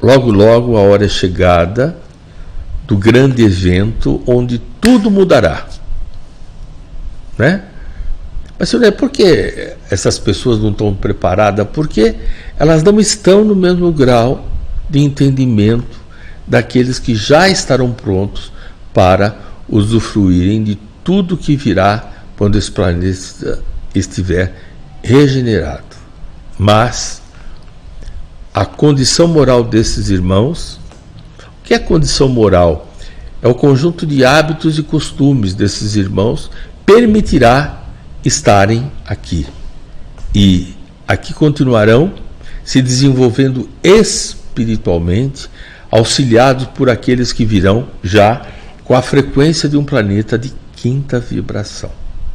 logo logo a hora é chegada do grande evento onde tudo mudará, né? Mas, senhor, por que essas pessoas não estão preparadas? Porque elas não estão no mesmo grau de entendimento daqueles que já estarão prontos para usufruírem de tudo que virá quando esse planeta estiver regenerado. Mas a condição moral desses irmãos, o que é condição moral? É o conjunto de hábitos e costumes desses irmãos permitirá estarem aqui. E aqui continuarão se desenvolvendo espiritualmente, auxiliados por aqueles que virão já com a frequência de um planeta de quinta vibração.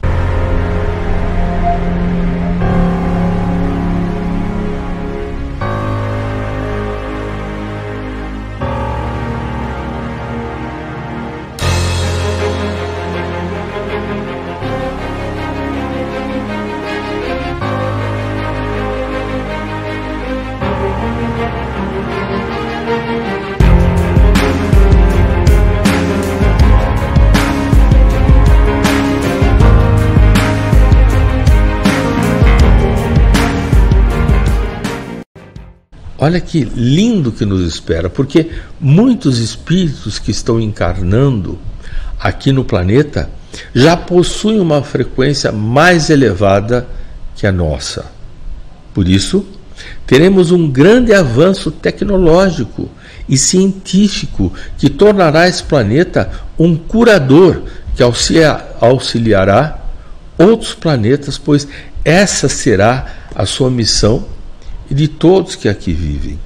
Olha que lindo que nos espera, porque muitos espíritos que estão encarnando aqui no planeta já possuem uma frequência mais elevada que a nossa. Por isso, teremos um grande avanço tecnológico e científico que tornará esse planeta um curador que auxiliará outros planetas, pois essa será a sua missão e de todos que aqui vivem.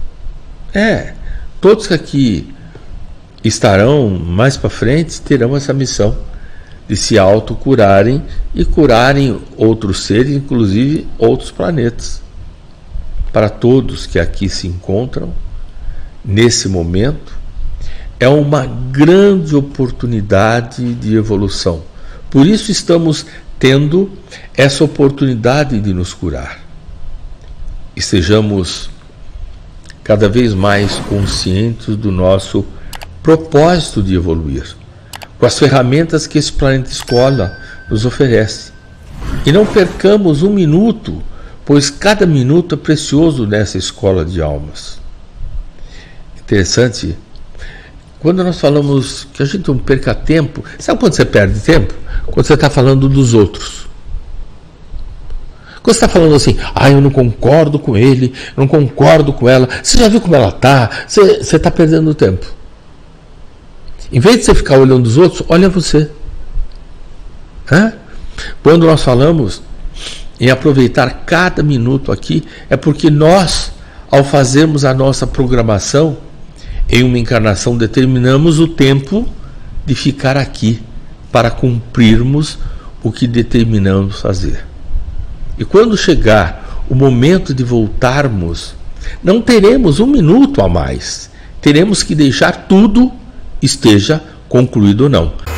Todos que aqui estarão mais para frente terão essa missão de se autocurarem e curarem outros seres, inclusive outros planetas. Para todos que aqui se encontram, nesse momento, é uma grande oportunidade de evolução. Por isso estamos tendo essa oportunidade de nos curar. Estejamos cada vez mais conscientes do nosso propósito de evoluir, com as ferramentas que esse planeta escola nos oferece. E não percamos um minuto, pois cada minuto é precioso nessa escola de almas. Interessante, quando nós falamos que a gente não perca tempo, sabe quando você perde tempo? Quando você está falando dos outros. Quando você está falando assim, eu não concordo com ele, eu não concordo com ela, você já viu como ela está? Você está perdendo tempo. Em vez de você ficar olhando os outros, olha você. Quando nós falamos em aproveitar cada minuto aqui, é porque nós, ao fazermos a nossa programação, em uma encarnação, determinamos o tempo de ficar aqui para cumprirmos o que determinamos fazer. E quando chegar o momento de voltarmos, não teremos um minuto a mais. Teremos que deixar tudo esteja concluído ou não.